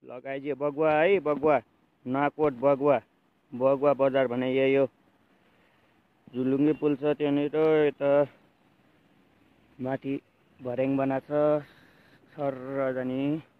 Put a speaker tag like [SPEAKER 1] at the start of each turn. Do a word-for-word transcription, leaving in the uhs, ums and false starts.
[SPEAKER 1] लगाइदियो बगुवा है बगुवा नाकोट बगुवा बगुवा बजार भने यही हो। झुलुङ्गे पुल छ त्यहाँनिर, यता माथि भर्याङ बनाएको छ सर जाने।